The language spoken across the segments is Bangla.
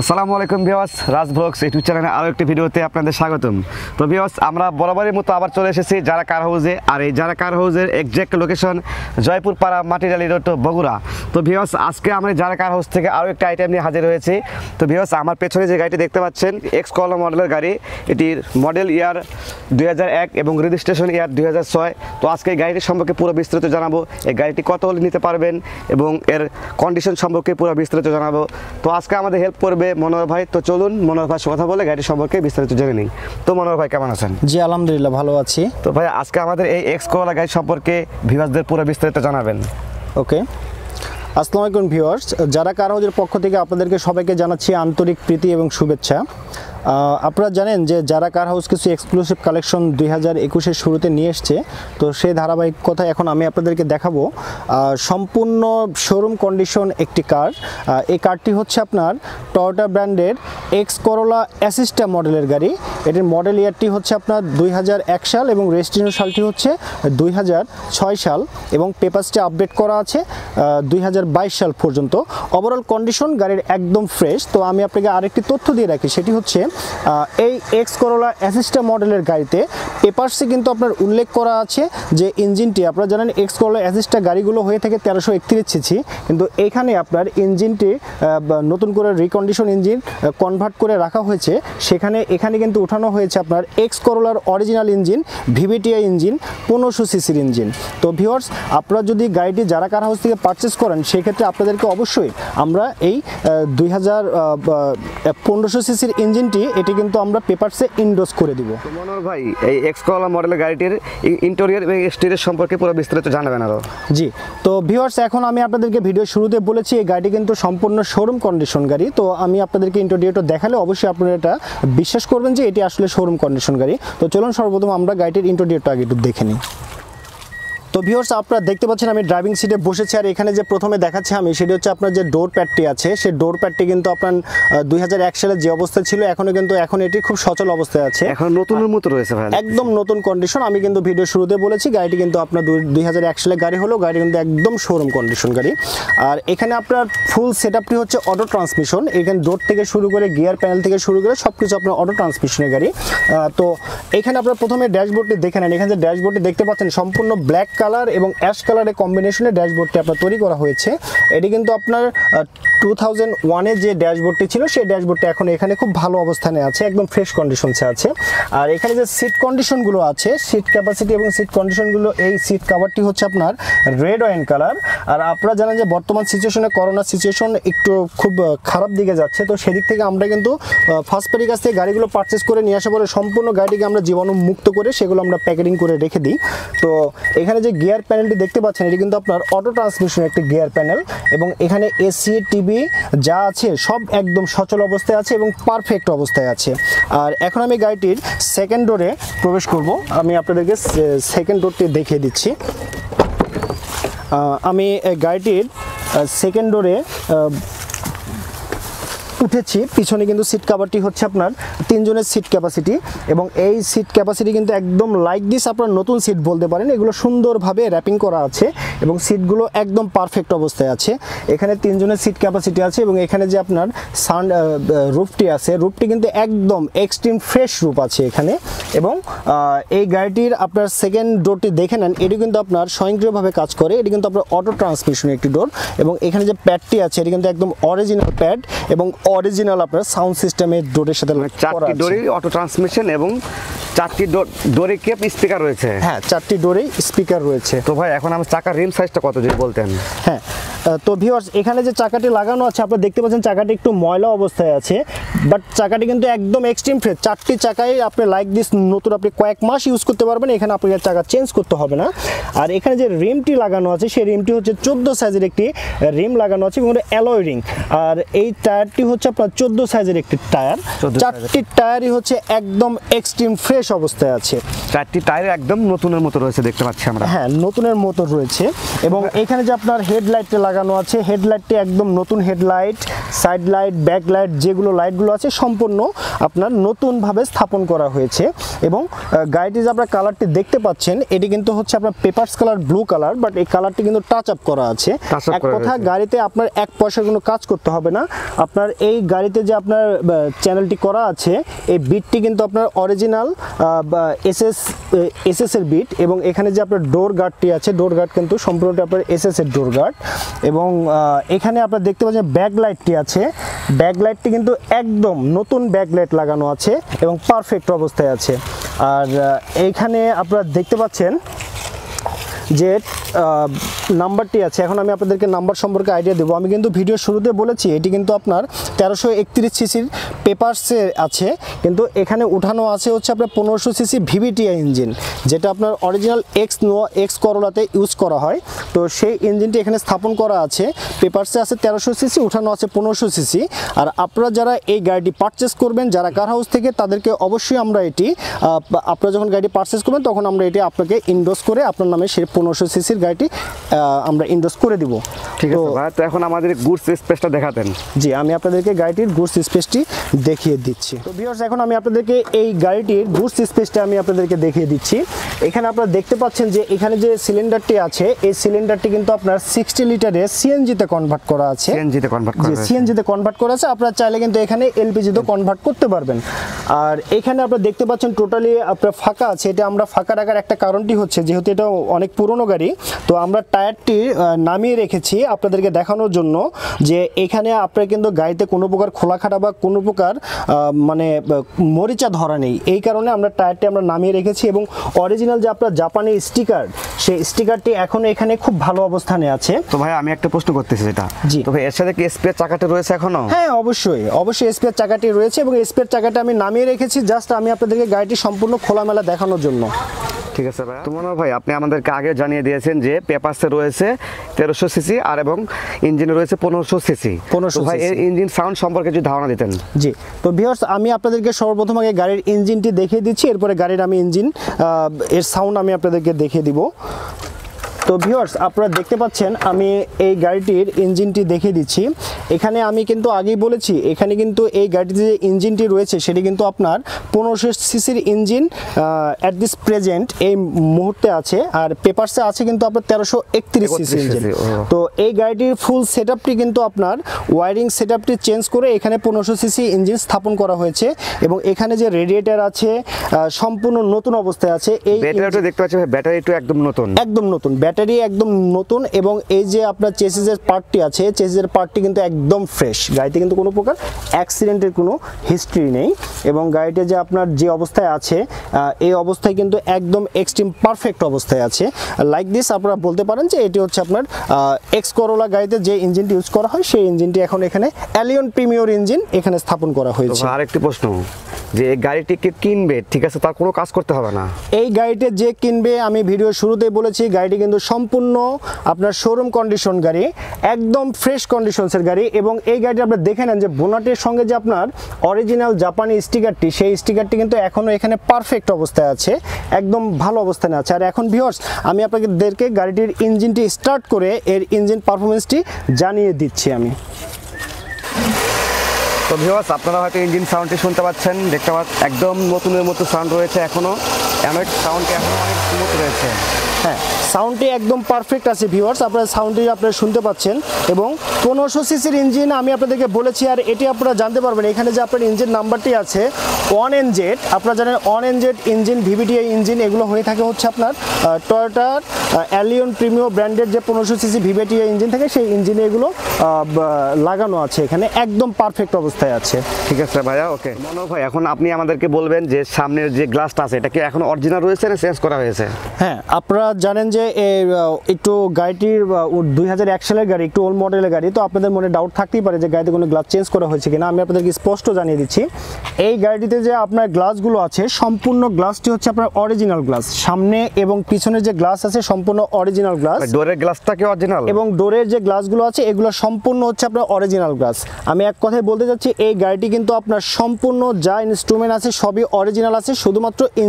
আসসালামু আলাইকুম ভিউয়ার্স, রাজ ব্লগস ইউটিউব চ্যানেলে আরও একটি ভিডিওতে আপনাদের স্বাগতম। তো ভিউয়ার্স, আমরা বরাবরের মতো আবার চলে এসেছি যারা কার হাউসে। আর এই যারা কার হাউসের এক্সাক্ট লোকেশন জয়পুর পাড়া মাটিরালি রোড বগুড়া। তো ভিউয়ার্স, আজকে আমরা যারা কার হাউস থেকে আরও একটা আইটেম নিয়ে হাজির হয়েছি। তো ভিউয়ার্স, আমার পেছনে যে গাড়িটি দেখতে পাচ্ছেন এক্স করোলা মডেলের গাড়ি, এটির মডেল ইয়ার 2001 এবং রেজিস্ট্রেশন ইয়ার 2006। তো আজকে এই গাড়িটির সম্পর্কে পুরো বিস্তারিত জানাবো, এই গাড়িটি কত হলে নিতে পারবেন এবং এর কন্ডিশন সম্পর্কে পুরো বিস্তারিত জানাবো। তো আজকে আমাদের হেল্প করবে মনোহর ভাই। তো চলুন মনোহর ভাইয়ের সাথে কথা বলে গাড়ি সম্পর্কে বিস্তারিত জেনে নিই। তো মনোহর ভাই, কেমন আছেন? জি আলহামদুলিল্লাহ, ভালো আছি। তো ভাই, আজকে আমাদের এই এক্স করোলা গাড়ি সম্পর্কে ভিউয়ার্সদের পুরো বিস্তারিত জানাবেন। ওকে, আসসালামু আলাইকুম ভিউয়ার্স, যারা কার হাউসের পক্ষ থেকে আপনাদেরকে সবাইকে জানাচ্ছি আন্তরিক প্রীতি এবং শুভেচ্ছা। আপনারা জানেন যে যারা কার হাউস কিছু এক্সক্লুসিভ কালেকশন 2021-এর শুরুতে নিয়ে এসছে। তো সেই ধারাবাহিকতা এখন আমি আপনাদেরকে দেখাবো সম্পূর্ণ শোরুম কন্ডিশন একটি কার। এই কারটি হচ্ছে আপনার টয়োটা ব্র্যান্ডের এক্স করোলা অ্যাসিস্টা মডেলের গাড়ি। এটির মডেল ইয়ারটি হচ্ছে আপনার 2001 সাল এবং রেজিস্ট্রেশন সালটি হচ্ছে 2006 সাল এবং পেপারসটি আপডেট করা আছে 2022 সাল পর্যন্ত। ওভারঅল কন্ডিশন গাড়ির একদম ফ্রেশ। তো আমি আপনাকে আরেকটি তথ্য দিয়ে রাখি, সেটি হচ্ছে এই এক্স করোলা অ্যাসিস্টা মডেলের গাড়িতে পেপারসে কিন্তু আপনার উল্লেখ করা আছে যে ইঞ্জিনটি, আপনারা জানেন এক্স করোলা অ্যাসিস্টা গাড়িগুলো হয়ে থাকে 1331 সিসি, কিন্তু এখানে আপনার ইঞ্জিনটি নতুন করে রিকন্ডিশন ইঞ্জিন কনভার্ট করে রাখা হয়েছে। এখানে কিন্তু উঠানো হয়েছে আপনার এক্স করোলার অরিজিনাল ইঞ্জিন, ভিভিটিআই ইঞ্জিন, 1500 সিসির ইঞ্জিন। তো ভিউয়ার্স, আপনারা যদি গাড়িটি যারা কার হাউস থেকে পারচেস করেন সেক্ষেত্রে আপনাদেরকে অবশ্যই আমরা এই 1500 সিসির ইঞ্জিনটি এটি কিন্তু আমরা পেপারসে ইন্ডোজ করে দিব। মনোহর ভাই, এই এক্স করোলা মডেলের গাড়িটির ইন্টেরিয়র এবং এক্সটেরিয়র সম্পর্কে পুরো বিস্তারিত জানাবেন আরো। জি, তো ভিউয়ার্স, এখন আমি আপনাদেরকে ভিডিও শুরুতে বলেছি এই গাড়িটি কিন্তু সম্পূর্ণ শোরুম কন্ডিশন গাড়ি। তো আমি আপনাদেরকে ইন্টেরিয়রটা দেখালে অবশ্যই আপনারা এটা বিশ্বাস করবেন যে এটি আসলে শোরুম কন্ডিশন গাড়ি। তো চলুন সর্বপ্রথম আমরা গাড়িটির ইন্টেরিয়রটা আগে একটু দেখে নিই। তো ভিউয়ার্স, আপনারা দেখতে পাচ্ছেন আমি ড্রাইভিং সিটে বসেছি। আর এখানে যে প্রথমে দেখাচ্ছি আমি, সেটি হচ্ছে আপনার যে ডোর প্যাডটি আছে, সেই ডোর প্যাডটি কিন্তু আপনার 2001 সালে যে অবস্থায় ছিল এখন এটি খুব সচল অবস্থায় আছে, এখন নতুনের মতো রয়েছে ভাই, একদম নতুন কন্ডিশন। আমি কিন্তু ভিডিও শুরুতে বলেছি গাড়িটি কিন্তু আপনার 2001 সালে গাড়ি হলো, গাড়ি কিন্তু একদম শোরুম কন্ডিশন গাড়ি। আর এখানে আপনার ফুল সেটআপটি হচ্ছে অটো ট্রান্সমিশন। এখানে ডোর থেকে শুরু করে গিয়ার প্যানেল থেকে শুরু করে সব কিছু আপনার অটো ট্রান্সমিশনের গাড়ি। তো এখানে আপনার প্রথমে ড্যাশবোর্ডটি দেখে নেন। এখানে যে ড্যাশবোর্ডটি দেখতে পাচ্ছেন সম্পূর্ণ ব্ল্যাক কালার এবং অ্যাশ কালারের কম্বিনেশনে ড্যাশবোর্ডটি আপনার তৈরি করা হয়েছে। এটি কিন্তু আপনার 2001-এ যে ড্যাশবোর্ডটি ছিল সেই ড্যাশবোর্ডটি এখন এখানে খুব ভালো অবস্থানে আছে, একদম ফ্রেশ কন্ডিশনসে আছে। আর এখানে যে সিট কন্ডিশনগুলো আছে, সিট ক্যাপাসিটি এবং সিট কন্ডিশনগুলো, এই সিট কাভারটি হচ্ছে আপনার রেড ওয়াইন কালার। আর আপনারা জানেন যে বর্তমান সিচুয়েশনে করোনা সিচুয়েশন একটু খুব খারাপ দিকে যাচ্ছে। তো সেদিক থেকে আমরা কিন্তু ফার্স্ট পার্টির কাছ থেকে গাড়িগুলো পারচেস করে নিয়ে আসা পরে সম্পূর্ণ গাড়িটিকে আমরা জীবাণু মুক্ত করে সেগুলো আমরা প্যাকেটিং করে রেখে দিই। তো এখানে যে গিয়ার প্যানেলটি দেখতে পাচ্ছেন, এটি কিন্তু আপনার অটো ট্রান্সমিশনের একটি গিয়ার প্যানেল এবং এখানে এসি টিভি যা আছে সব একদম সচল অবস্থায় আছে এবং পারফেক্ট অবস্থায় আছে। আর এখন আমি গাড়িটির সেকেন্ড ডোরে প্রবেশ করব। আমি আপনাদেরকে সেকেন্ড ডোরটি দেখিয়ে দিচ্ছি। আমি গাড়িটির সেকেন্ড ডোরে উঠেছি। পিছনে কিন্তু সিট কাভারটি হচ্ছে আপনার 3 জনের সিট ক্যাপাসিটি এবং এই সিট ক্যাপাসিটি কিন্তু একদম লাইক দিস আপনার নতুন সিট বলতে পারেন। এগুলো সুন্দরভাবে র্যাপিং করা আছে এবং সিটগুলো একদম পারফেক্ট অবস্থায় আছে। এখানে 3 জনের সিট ক্যাপাসিটি আছে এবং এখানে যে আপনার সাউন্ড রুফটি আছে, রুফটি কিন্তু একদম এক্সট্রিম ফ্রেশ রুফ আছে এখানে। এবং এই গাড়িটির আপনার সেকেন্ড ডোরটি দেখে নেন, এটি কিন্তু আপনার স্বয়ংক্রিয়ভাবে কাজ করে। এটি কিন্তু আপনার অটো ট্রান্সমিশনের একটি ডোর এবং এখানে যে প্যাডটি আছে এটি কিন্তু একদম অরিজিনাল প্যাড এবং অরিজিনাল আপনার সাউন্ড সিস্টেমের ডোরের সাথে চারটি ডোরে অটো ট্রান্সমিশন এবং 4টি ডোরে কেপ স্পিকার রয়েছে। হ্যাঁ, 4টি ডোরে স্পিকার রয়েছে। তো ভাই, এখন আমার চাকার রিম সাইজটা কত যদি বলতেন? হ্যাঁ, তো ভিউয়ার্স, এখানে যে চাকাটি লাগানো আছে আপনারা দেখতে পাচ্ছেন চাকাটি একটু ময়লা অবস্থায় আছে, বাট চাকাটি কিন্তু একদম এক্সট্রিম ফ্রেশ। 4টি চাকায় আপনি লাইক দিস নতুন আপনি কয়েক মাস ইউজ করতে পারবেন, এখানে আপনার চাকা চেঞ্জ করতে হবে না। আর এখানে যে রিমটি লাগানো আছে সেই রিমটি হচ্ছে 14 সাইজের একটি রিম লাগানো আছে এবং অ্যালয় রিং। আর এই টায়ারটি হচ্ছে আপনার 14 সাইজের একটি টায়ার। 4টি টায়ারই হচ্ছে একদম এক্সট্রিম ফ্রেশ অবস্থায় আছে। 4টি টায়ার একদম নতুনের মতো রয়েছে দেখতে পাচ্ছি আমরা। হ্যাঁ, নতুনের মতো রয়েছে এবং এখানে যে আপনার হেডলাইটটা লাগানো আছে, হেডলাইটটি একদম নতুন headlight, side light, back light যেগুলো লাইটগুলো আছে সম্পূর্ণ আপনার নতুনভাবে স্থাপন করা হয়েছে। এবং গাড়িটি যে আপনার কালারটি দেখতে পাচ্ছেন এটি কিন্তু হচ্ছে আপনার papers colour blue colour, but এই কালারটি কিন্তু টাচ আপ করা আছে। এক কথা গাড়িতে আপনার এক পয়সার কোনো কাজ করতে হবে না। আপনার এই গাড়িতে যে আপনার চ্যানেলটি করা আছে এই বিটটি কিন্তু আপনার অরিজিনাল এসএস এর বিট, এবং এখানে যে আপনার ডোর গার্ডটি আছে ডোর গার্ড কিন্তু সম্পূর্ণটা আপনার এসএস এর ডোর গার্ড। এবং এখানে আপনারা দেখতে পাচ্ছেন ব্যাক লাইটটি আছে, ব্যাক লাইটটি কিন্তু একদম নতুন ব্যাক লাইট লাগানো আছে এবং পারফেক্ট অবস্থায় আছে। আর এইখানে আপনারা দেখতে পাচ্ছেন যে নাম্বারটি আছে। এখন আমি আপনাদেরকে নাম্বার সম্পর্কে আইডিয়া দেবো। আমি কিন্তু ভিডিও শুরুতে বলেছি এটি কিন্তু আপনার 1331 সিসির পেপারসে আছে, কিন্তু এখানে উঠানো আছে হচ্ছে আপনার 1500 সিসি ভিভিটিআই ইঞ্জিন, যেটা আপনার অরিজিনাল এক্স করোলাতে ইউজ করা হয়। তো সেই ইঞ্জিনটি এখানে স্থাপন করা আছে। পেপারসে আছে 1300 সিসি, উঠানো আছে 1500 সিসি। আর আপনারা যারা এই গাড়িটি পারচেস করবেন যারা কার হাউস থেকে, তাদেরকে অবশ্যই আমরা এটি আপনারা যখন গাড়িটি পারচেস করবেন তখন আমরা এটি আপনাকে ইনডোজ করে আপনার নামে সেই 1500 সিসির গাড়িটি আমরা ইনডোজ করে দিব। ঠিক আছে ভাই, তো এখন আমাদের গুডস স্পেসটা দেখাতেন। জি, আমি আপনাদেরকে গাড়িটির গুডস স্পেসটি দেখিয়ে দিচ্ছি। তো ভিউয়ার্স, এখন আমি আপনাদেরকে এই গাড়িটির গুডস স্পেসটা আমি আপনাদেরকে দেখিয়ে দিচ্ছি। এখানে আপনারা দেখতে পাচ্ছেন যে এখানে যে সিলিন্ডারটি আছে এই সিলিন্ডারটি কিন্তু আপনার 60 লিটারে সিএনজিতে কনভার্ট করা আছে। সিএনজিতে কনভার্ট করা আছে। আপনারা চাইলে কিন্তু এখানে এলপিজিতেও কনভার্ট করতে পারবেন। আর এখানে আপনারা দেখতে পাচ্ছেন টোটালি আপনার ফাঁকা আছে। এটা আমরা ফাঁকা রাখার একটা কারণটি হচ্ছে যেহেতু এটা অনেক পুরনো গাড়ি, তো আমরা টায়ারটি নামিয়ে রেখেছি আপনাদেরকে দেখানোর জন্য যে এখানে আপনার কিন্তু গাড়িতে কোনো প্রকার খোলাখাটা বা কোনো প্রকার মানে মরিচা ধরা নেই। এই কারণে আমরা টায়ারটি আমরা নামিয়ে রেখেছি। এবং অরিজিনাল যে আপনার জাপানি স্টিকার, সেই স্টিকারটি এখন এখানে খুব ভালো অবস্থানে আছে। তো ভাই আমি একটা প্রশ্ন করতেছি, এটা জি, তো ভাই এর সাথে কি স্পেয়ার চাকাটা রয়েছে এখনো? হ্যাঁ, অবশ্যই স্পেয়ার চাকাটি রয়েছে এবং স্পেয়ার চাকাটা আমি নামিয়ে রেখেছি জাস্ট আমি আপনাদেরকে গাড়িটি সম্পূর্ণ খোলামেলা দেখানোর জন্য। ঠিক আছে ভাই। তো মনোহর ভাই আপনি আমাদেরকে আগে জানিয়ে দিয়েছেন যে পেপারসে রয়েছে 1300 সিসি আর এবং ইঞ্জিনে রয়েছে 1500 সিসি। ভাই এর ইঞ্জিন সাউন্ড সম্পর্কে যদি ধারণা দিতেন। জি, তো ভিউয়ার্স আমি আপনাদেরকে সর্বপ্রথম আগে গাড়ির ইঞ্জিনটি দেখিয়ে দিচ্ছি, এরপরে গাড়ির আমি ইঞ্জিন এর সাউন্ড আমি আপনাদেরকে দেখিয়ে দিব। তো ভিউয়ার্স আপনারা দেখতে পাচ্ছেন আমি এই গাড়িটির ইঞ্জিনটি দেখিয়ে দিচ্ছি। এখানে আমি কিন্তু আগেই বলেছি এখানে কিন্তু এই গাড়িটিতে যে ইঞ্জিনটি রয়েছে সেটি কিন্তু আপনার 1500 সিসির ইঞ্জিন অ্যাট দিস প্রেজেন্ট এই মুহূর্তে আছে। আর পেপারসে আছে কিন্তু আপনার 1331 সিসি ইঞ্জিন। তো এই গাড়িটির ফুল সেটআপটি কিন্তু আপনার ওয়ারিং সেটআপটি চেঞ্জ করে এখানে 1500 সিসি ইঞ্জিন স্থাপন করা হয়েছে। এবং এখানে যে রেডিয়েটর আছে সম্পূর্ণ নতুন অবস্থায় আছে। এই ব্যাটারিটা দেখতে পাচ্ছি ভাই, ব্যাটারিটা একদম নতুন ব্যাটারি একদম নতুন। এবং এই যে আপনার চেসিসের পার্টটি আছে চেসিসের পার্টটি কিন্তু একদম ফ্রেশ। গাড়িতে কিন্তু কোনো প্রকার অ্যাক্সিডেন্টের কোনো হিস্ট্রি নেই। এবং গাড়িতে যে আপনার যে অবস্থায় আছে এই অবস্থায় কিন্তু একদম এক্সট্রিম পারফেক্ট অবস্থায় আছে। লাইক দিস আপনারা বলতে পারেন যে এটি হচ্ছে আপনার এক্স করোলা গাড়িতে যে ইঞ্জিনটি ইউজ করা হয় সেই ইঞ্জিনটি এখন এখানে অ্যালিয়ন প্রিমিয়র ইঞ্জিন এখানে স্থাপন করা হয়েছে। আরেকটি প্রশ্ন, যে এই গাড়িটিকে কিনবে ঠিক আছে তার কোনো কাজ করতে হবে না? এই গাড়িতে যে কিনবে আমি ভিডিও শুরুতেই বলেছি গাড়িটি কিন্তু সম্পূর্ণ আপনার শোরুম কন্ডিশন গাড়ি, একদম ফ্রেশ কন্ডিশনসের গাড়ি। এবং এই গাড়িটি আপনারা দেখে নেন যে বোনাটের সঙ্গে যে আপনার অরিজিনাল জাপানি স্টিকারটি সেই স্টিকারটি কিন্তু এখনও এখানে পারফেক্ট অবস্থায় আছে, একদম ভালো অবস্থানে আছে। আর এখন ভিউয়ার্স আমি আপনাদেরকে গাড়িটির ইঞ্জিনটি স্টার্ট করে এর ইঞ্জিন পারফরমেন্সটি জানিয়ে দিচ্ছি আমি। তো ভিউয়ার্স আপনারা হয়তো ইঞ্জিন সাউন্ডটি শুনতে পাচ্ছেন, দেখতে পাচ্ছেন একদম নতুনের মতো সাউন্ড রয়েছে। এখনও এমন সাউন্ডটি এখনও অনেক স্মুথ রয়েছে। হ্যাঁ, সাউন্ডটি একদম পারফেক্ট আছে ভিউয়ার্স, আপনারা সাউন্ডটি আপনারা শুনতে পাচ্ছেন। এবং 1500 সিসির ইঞ্জিন আমি আপনাদেরকে বলেছি। আর এটি আপনারা জানতে পারবেন এখানে যে আপনার ইঞ্জিন নাম্বারটি আছে 1NZ। আপনারা জানেন 1NZ ইঞ্জিন ভিভিটিআই ইঞ্জিন এগুলো হয়ে থাকে হচ্ছে আপনার টয়োটার অ্যালিয়ন প্রিমিয়ার ব্র্যান্ডের যে 1500 সিসি ভিভিটিআই ইঞ্জিন থাকে সেই ইঞ্জিনে এগুলো লাগানো আছে এখানে, একদম পারফেক্ট অবস্থায় আছে। ঠিক আছে ভাইয়া, ওকে। মনোহর ভাই এখন আপনি আমাদেরকে বলবেন যে সামনের যে গ্লাসটা আছে এটা কি এখন অরিজিনাল রয়েছে না চেঞ্জ করা হয়েছে? হ্যাঁ, আপনারা জানেন যে একটু গাড়িটির 2001 সালের গাড়ি, একটু ওল্ড মডেলের গাড়ি, তো আপনাদের মনে ডাউট থাকতেই পারে যে গাড়িতে কোনো গ্লাস চেঞ্জ করা হয়েছে কিনা। আমি আপনাদেরকে স্পষ্ট জানিয়ে দিচ্ছি এই গাড়িটিতে যে আপনার গ্লাসগুলো আছে সম্পূর্ণ গ্লাসটি হচ্ছে আপনার অরিজিনাল গ্লাস। সামনে এবং পিছনের যে গ্লাস আছে সম্পূর্ণ অরিজিনাল গ্লাস। ডোরের গ্লাসটা কি অরিজিনাল? এবং ডোরের যে গ্লাসগুলো আছে এগুলো সম্পূর্ণ হচ্ছে আপনার অরিজিনাল গ্লাস। আমি এক কথায় বলতে চাচ্ছি এই গাড়িটি কিন্তু আপনার সম্পূর্ণ যা ইনস্ট্রুমেন্ট আছে সবই অরিজিনাল আছে, শুধুমাত্র ইঞ্জিনটি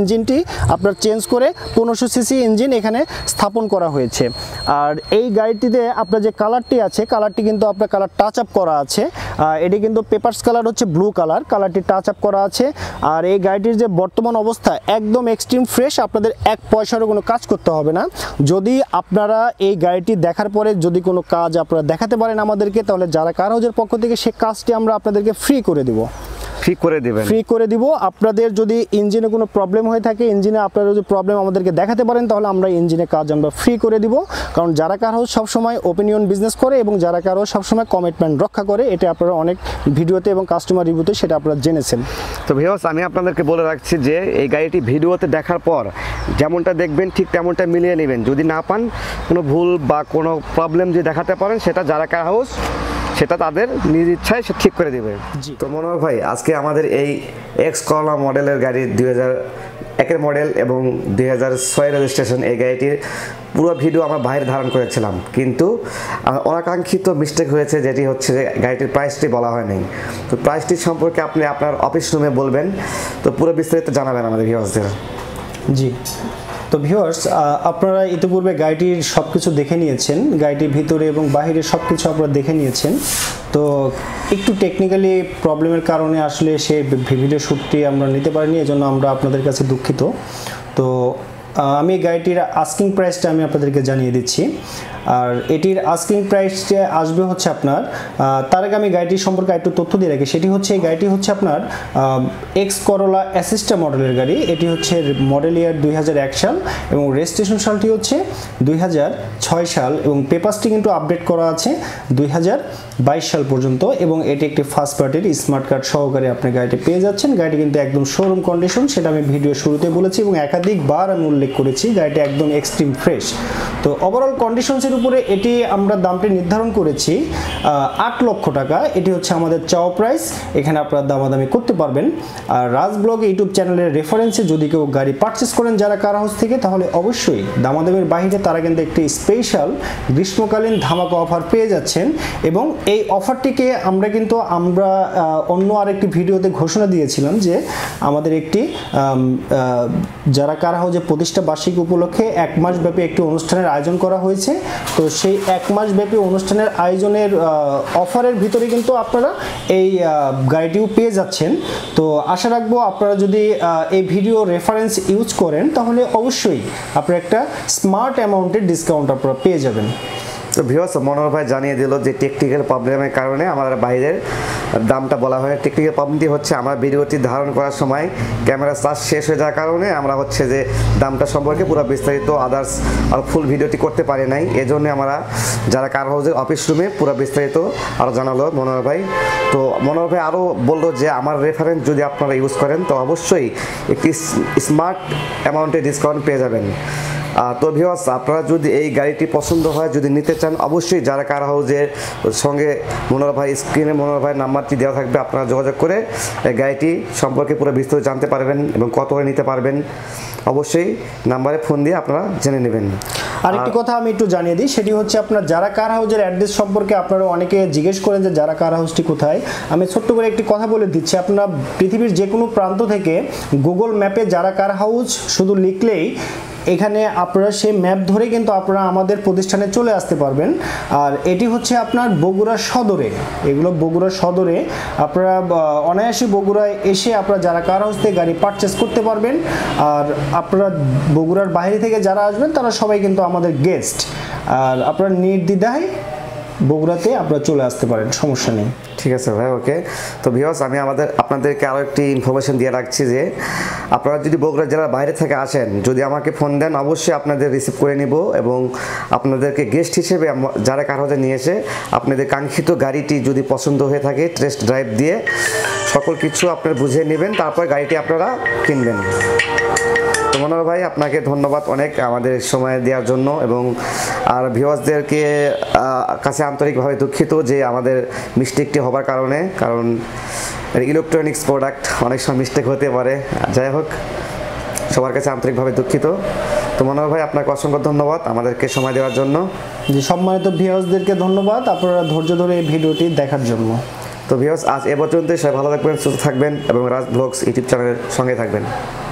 আপনার চেঞ্জ করে 1500 সিসি ইঞ্জিন এখানে স্থাপন করা হয়েছে। আর এই গাড়িটিতে আপনার যে কালারটি আছে, কালারটি কিন্তু আপনার কালার টাচ আপ করা আছে। এটি কিন্তু পেপারস কালার হচ্ছে ব্লু কালার, কালারটি টাচ আপ করা আছে। আর এই গাড়িটির যে বর্তমান অবস্থা একদম এক্সট্রিম ফ্রেশ, আপনাদের এক পয়সারও কোনো কাজ করতে হবে না। যদি আপনারা এই গাড়িটি দেখার পরে যদি কোনো কাজ আপনারা দেখাতে পারেন আমাদেরকে, তাহলে যারা কার হাউজের পক্ষ থেকে সে কাজটি আমরা আপনাদেরকে ফ্রি করে দেব। ফ্রি করে দিব। আপনাদের যদি ইঞ্জিনে কোনো প্রবলেম হয়ে থাকে, ইঞ্জিনে আপনারা যদি প্রবলেম আমাদেরকে দেখাতে পারেন, তাহলে আমরা ইঞ্জিনের কাজ আমরা ফ্রি করে দিব। কারণ যারা কার হাউস সবসময় ওপিনিয়ন বিজনেস করে এবং যারা কার হাউস সবসময় কমিটমেন্ট রক্ষা করে, এটা আপনারা অনেক ভিডিওতে এবং কাস্টমার রিভিউতে সেটা আপনারা জেনেছেন। তো ভিউয়ার্স, আমি আপনাদেরকে বলে রাখছি যে এই গাড়িটি ভিডিওতে দেখার পর যেমনটা দেখবেন ঠিক তেমনটা মিলিয়ে নেবেন। যদি না পান, কোনো ভুল বা কোনো প্রবলেম যদি দেখাতে পারেন, সেটা যারা কার হাউস সেটা তাদের নিজ ইচ্ছায় সে ঠিক করে দেবে। জি। তো মনোহর ভাই, আজকে আমাদের এই এক্স করোলা মডেলের গাড়ি 2001 মডেল এবং 2006 রেজিস্ট্রেশন, এই গাড়িটির পুরো ভিডিও আমরা বাইরে ধারণ করেছিলাম, কিন্তু অনাকাঙ্ক্ষিত মিস্টেক হয়েছে, যেটি হচ্ছে যে গাড়িটির প্রাইসটি বলা হয় নাই। তো প্রাইসটি সম্পর্কে আপনি আপনার অফিস রুমে বলবেন, তো পুরো বিস্তারিত জানাবেন আমাদের ভিউয়ার্সদের। জি। তো ভিউয়ার্স, আপনারা ইতিপূর্বে গাড়িটির সব কিছু দেখে নিয়েছেন, গাড়িটির ভিতরে এবং বাহিরে সব কিছু আপনারা দেখে নিয়েছেন। তো একটু টেকনিক্যালি প্রবলেমের কারণে আসলে সেই ভিডিও শ্যুটটি আমরা নিতে পারিনি, এজন্য আমরা আপনাদের কাছে দুঃখিত। তো আমি গাড়িটির আস্কিং প্রাইসটা আমি আপনাদেরকে জানিয়ে দিচ্ছি। আর এটির আস্কিং প্রাইসটা আসবে হচ্ছে আপনার, তার আগে আমি গাড়িটির সম্পর্কে একটু তথ্য দিয়ে রাখি। সেটি হচ্ছে এই গাড়িটি হচ্ছে আপনার এক্স করোলা অ্যাসিস্টা মডেলের গাড়ি। এটি হচ্ছে মডেল ইয়ার 2001 সাল এবং রেজিস্ট্রেশন সালটি হচ্ছে 2006 সাল এবং পেপারসটি কিন্তু আপডেট করা আছে 2022 সাল পর্যন্ত। এবং এটি একটি ফার্স্ট পার্টির স্মার্ট কার্ড সহকারে আপনি গাড়িটি পেয়ে যাচ্ছেন। গাড়িটি কিন্তু একদম শোরুম কন্ডিশন, সেটা আমি ভিডিও শুরুতে বলেছি এবং একাধিকবার আমি উল্লেখ করেছি। গাড়িটি একদম এক্সট্রিম ফ্রেশ। তো ওভারঅল কন্ডিশনসের উপরে এটি আমরা দামটি নির্ধারণ করেছি 8 লক্ষ টাকা। এটি হচ্ছে আমাদের চাওয়া প্রাইস, এখানে আপনারা দামাদামি করতে পারবেন। আর রাজ ব্লগ ইউটিউব চ্যানেলের রেফারেন্সে যদি কেউ গাড়ি পারচেস করেন যারা কার হাউস থেকে, তাহলে অবশ্যই দামাদামির বাইরে তারা কিন্তু একটি স্পেশাল গ্রীষ্মকালীন ধামাকা অফার পেয়ে যাচ্ছেন। এবং এই অফারটিকে আমরা অন্য আরেকটি ভিডিওতে ঘোষণা দিয়েছিলাম যে আমাদের একটি যারা কার হাউসের প্রতিষ্ঠা বার্ষিকী উপলক্ষে 1 মাস ব্যাপী একটি অনুষ্ঠানের আয়োজন করা হয়েছে। তো সেই 1 মাস ব্যাপী অনুষ্ঠানের আয়োজনের অফারের ভিতরে কিন্তু আপনারা এই গাড়িটিও পেয়ে যাচ্ছেন। তো আশা রাখবো আপনারা যদি এই ভিডিও রেফারেন্স ইউজ করেন, তাহলে অবশ্যই আপনারা একটা স্মার্ট অ্যামাউন্টের ডিসকাউন্ট আপনারা পেয়ে যাবেন। তো ভিউয়ার্স, মনোহর ভাই জানিয়ে দিল যে টেকনিক্যাল প্রবলেমের কারণে আমাদের বাইরের দামটা বলা হয়। টেকনিক্যাল প্রবলেমটি হচ্ছে আমরা ভিডিওটি ধারণ করার সময় ক্যামেরা চার্জ শেষ হয়ে যাওয়ার কারণে আমরা হচ্ছে যে দামটা সম্পর্কে পুরো বিস্তারিত আদার্স আর ফুল ভিডিওটি করতে পারি নাই। এজন্য আমরা যারা কার হাউসের অফিস রুমে পুরো বিস্তারিত আরও জানালো মনোহর ভাই। তো মনোহর ভাই আরও বললো যে আমার রেফারেন্স যদি আপনারা ইউজ করেন, তো অবশ্যই একটি স্মার্ট অ্যামাউন্টে ডিসকাউন্ট পেয়ে যাবেন। তো ভিউয়ার্স, আপনারা যদি এই গাড়িটি পছন্দ হয়, যদি নিতে চান, অবশ্যই যারা কার হাউসের সঙ্গে মনোহর ভাই স্ক্রিনে মনোহর ভাইয়ের নাম্বারটি দেওয়া থাকবে, আপনারা যোগাযোগ করে এই গাড়িটি সম্পর্কে পুরো বিস্তারিত জানতে পারবেন এবং কত করে নিতে পারবেন। অবশ্যই নাম্বারে ফোন দিয়ে আপনারা জেনে নেবেন। আরেকটি কথা আমি একটু জানিয়ে দিই, সেটি হচ্ছে আপনার যারা কার হাউসের অ্যাড্রেস সম্পর্কে আপনারা অনেকে জিজ্ঞেস করেন যে যারা কার হাউসটি কোথায়। আমি ছোট্ট করে একটি কথা বলে দিচ্ছি, আপনারা পৃথিবীর যে কোনো প্রান্ত থেকে গুগল ম্যাপে যারা কার হাউস শুধু লিখলেই এখানে আপনারা সেই ম্যাপ ধরে কিন্তু আপনারা আমাদের প্রতিষ্ঠানে চলে আসতে পারবেন। আর এটি হচ্ছে আপনার বগুড়া সদরে, এগুলো বগুড়া সদরে। আপনারা অনায়াসে বগুড়ায় এসে আপনারা যারা কার হাউস থেকে গাড়ি পারচেস করতে পারবেন। আর আপনারা বগুড়ার বাইরে থেকে যারা আসবেন তারা সবাই কিন্তু আমাদের গেস্ট। আর আপনারা নির্দ্বিধায় বগুড়াতে আপনারা চলে আসতে পারেন, সমস্যা নেই। ঠিক আছে ভাই, ওকে। তো ভিউয়ার্স, আমি আপনাদেরকে আরও একটি ইনফরমেশন দিয়ে রাখছি যে আপনারা যদি বগুড়া জেলার বাইরে থেকে আসেন, যদি আমাকে ফোন দেন, অবশ্যই আপনাদের রিসিভ করে নিব এবং আপনাদেরকে গেস্ট হিসেবে যারা কার হাউসে নিয়ে এসে আপনাদের কাঙ্ক্ষিত গাড়িটি যদি পছন্দ হয়ে থাকে টেস্ট ড্রাইভ দিয়ে সকল কিছু আপনারা বুঝে নেবেন, তারপর গাড়িটি আপনারা কিনবেন। তো মনোহর ভাই, আপনাকে ধন্যবাদ অনেক আমাদের সময় দেওয়ার জন্য। এবং আর ভিউয়ার্সদেরকে কাছে আন্তরিকভাবে দুঃখিত যে আমাদের মিস্টেকটি হবার কারণে, কারণ ইলেকট্রনিক্স প্রোডাক্ট অনেক সময় মিস্টেক হতে পারে। যাই হোক, সবার কাছে আন্তরিকভাবে দুঃখিত। তো মনোহর ভাই, আপনাকে অসংখ্য ধন্যবাদ আমাদেরকে সময় দেওয়ার জন্য। যে সম্মানিত ভিউয়ার্সদেরকে ধন্যবাদ আপনারা ধৈর্য ধরে এই ভিডিওটি দেখার জন্য। তো ভিউয়ার্স, আজ এ পর্যন্তই। সবাই ভালো থাকবেন, সুস্থ থাকবেন এবং রাজ ব্লগস ইউটিউব চ্যানেলের সঙ্গে থাকবেন।